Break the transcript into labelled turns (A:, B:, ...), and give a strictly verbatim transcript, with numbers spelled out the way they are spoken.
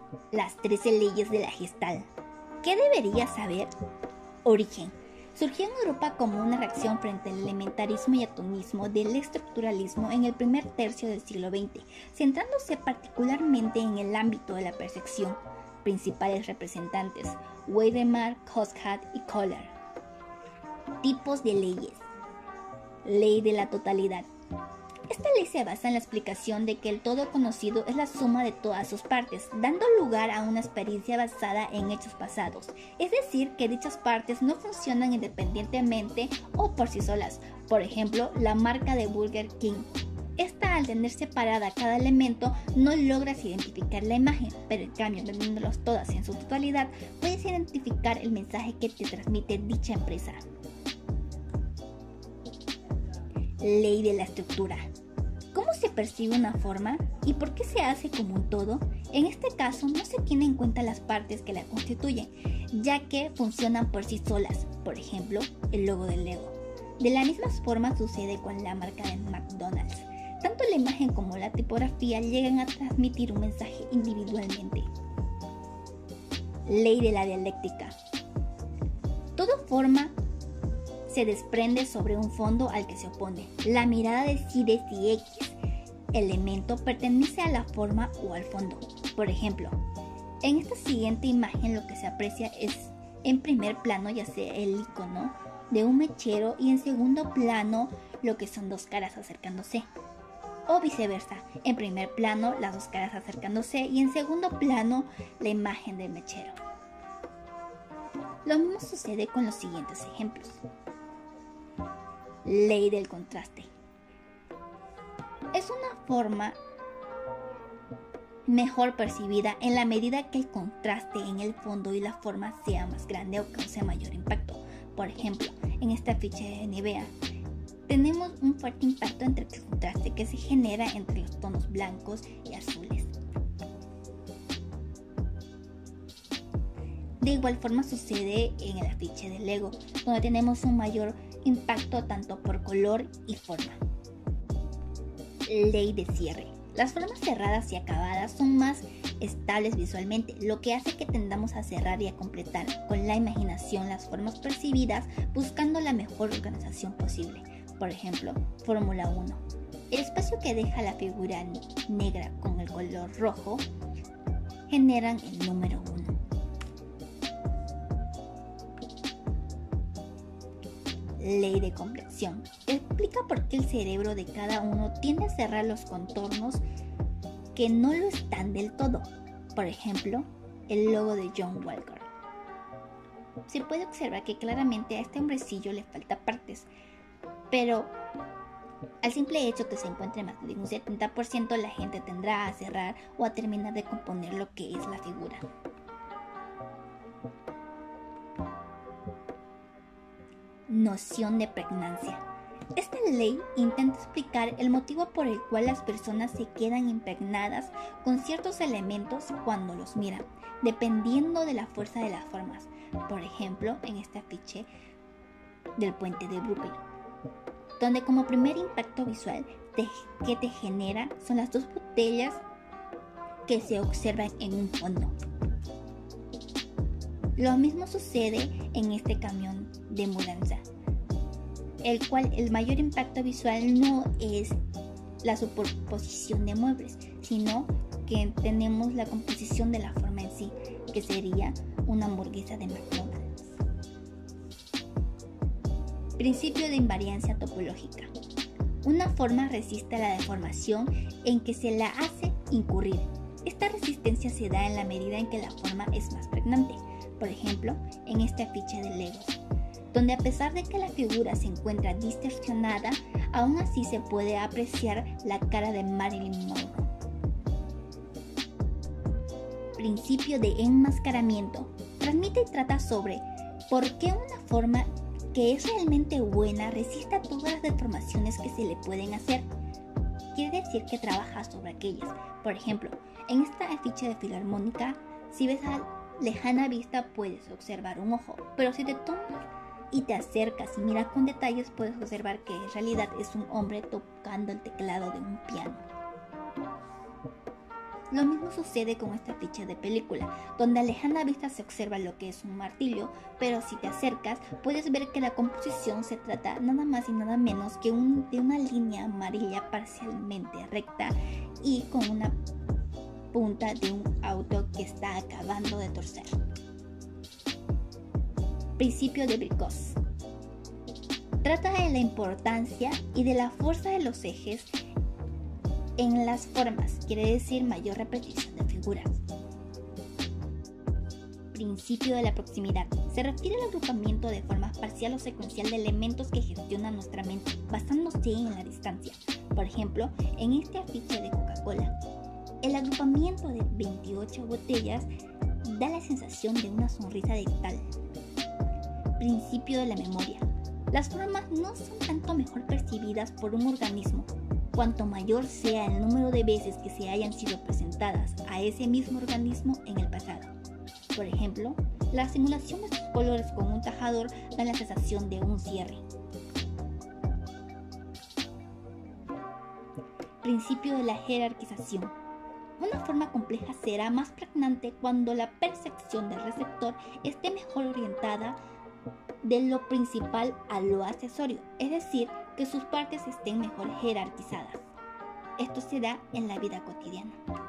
A: Las trece leyes de la Gestalt. ¿Qué deberías saber? Origen. Surgió en Europa como una reacción frente al elementarismo y atomismo del estructuralismo en el primer tercio del siglo veinte, centrándose particularmente en el ámbito de la percepción. Principales representantes: Weidemar, Koscat y Kohler. Tipos de leyes. Ley de la totalidad. Esta ley se basa en la explicación de que el todo conocido es la suma de todas sus partes, dando lugar a una experiencia basada en hechos pasados, es decir, que dichas partes no funcionan independientemente o por sí solas. Por ejemplo, la marca de Burger King. Esta, al tener separada cada elemento, no logras identificar la imagen, pero en cambio, teniéndolas todas en su totalidad, puedes identificar el mensaje que te transmite dicha empresa. Ley de la estructura. ¿Cómo se percibe una forma y por qué se hace como un todo? En este caso no se tienen en cuenta las partes que la constituyen, ya que funcionan por sí solas, por ejemplo, el logo del Lego. De la misma forma sucede con la marca de McDonald's. Tanto la imagen como la tipografía llegan a transmitir un mensaje individualmente. Ley de la dialéctica. Toda forma se desprende sobre un fondo al que se opone. La mirada decide si X elemento pertenece a la forma o al fondo. Por ejemplo, en esta siguiente imagen lo que se aprecia es en primer plano ya sea el icono de un mechero y en segundo plano lo que son dos caras acercándose. O viceversa, en primer plano las dos caras acercándose y en segundo plano la imagen del mechero. Lo mismo sucede con los siguientes ejemplos. Ley del contraste. Es una forma mejor percibida en la medida que el contraste en el fondo y la forma sea más grande o cause mayor impacto. Por ejemplo, en esta ficha de Nivea tenemos un fuerte impacto entre el contraste que se genera entre los tonos blancos y azules. De igual forma sucede en el afiche de Lego, donde tenemos un mayor impacto tanto por color y forma. Ley de cierre. Las formas cerradas y acabadas son más estables visualmente, lo que hace que tendamos a cerrar y a completar con la imaginación las formas percibidas buscando la mejor organización posible. Por ejemplo, Fórmula uno. El espacio que deja la figura negra con el color rojo generan el número uno. Ley de complexión. Explica por qué el cerebro de cada uno tiende a cerrar los contornos que no lo están del todo. Por ejemplo, el logo de John Walker. Se puede observar que claramente a este hombrecillo le falta partes, pero al simple hecho que se encuentre más de un setenta por ciento la gente tendrá a cerrar o a terminar de componer lo que es la figura. Noción de pregnancia. Esta ley intenta explicar el motivo por el cual las personas se quedan impregnadas con ciertos elementos cuando los miran, dependiendo de la fuerza de las formas. Por ejemplo, en este afiche del puente de Brooklyn, donde como primer impacto visual te, que te genera son las dos botellas que se observan en un fondo. Lo mismo sucede en este camión de mudanza, el cual el mayor impacto visual no es la superposición de muebles, sino que tenemos la composición de la forma en sí, que sería una hamburguesa de McDonald's. Principio de invariancia topológica. Una forma resiste a la deformación en que se la hace incurrir. Esta resistencia se da en la medida en que la forma es más pregnante. Por ejemplo, en este afiche de Lego, donde a pesar de que la figura se encuentra distorsionada, aún así se puede apreciar la cara de Marilyn Monroe. Principio de enmascaramiento. Transmite y trata sobre por qué una forma que es realmente buena resiste a todas las deformaciones que se le pueden hacer. Quiere decir que trabaja sobre aquellas. Por ejemplo, en esta afiche de Filarmónica, si ves a lejana vista puedes observar un ojo, pero si te tomas y te acercas y miras con detalles puedes observar que en realidad es un hombre tocando el teclado de un piano. Lo mismo sucede con esta ficha de película, donde a lejana vista se observa lo que es un martillo, pero si te acercas puedes ver que la composición se trata nada más y nada menos que un, de una línea amarilla parcialmente recta y con una punta de un auto que está acabando de torcer. Principio de Bricos. Trata de la importancia y de la fuerza de los ejes en las formas, quiere decir mayor repetición de figuras. Principio de la proximidad. Se refiere al agrupamiento de forma parcial o secuencial de elementos que gestiona nuestra mente basándose en la distancia. Por ejemplo, en este afiche de Coca-Cola, el agrupamiento de veintiocho botellas da la sensación de una sonrisa dictal. Principio de la memoria. Las formas no son tanto mejor percibidas por un organismo, cuanto mayor sea el número de veces que se hayan sido presentadas a ese mismo organismo en el pasado. Por ejemplo, la simulación de sus colores con un tajador da la sensación de un cierre. Principio de la jerarquización. Una forma compleja será más pregnante cuando la percepción del receptor esté mejor orientada de lo principal a lo accesorio, es decir, que sus partes estén mejor jerarquizadas. Esto se da en la vida cotidiana.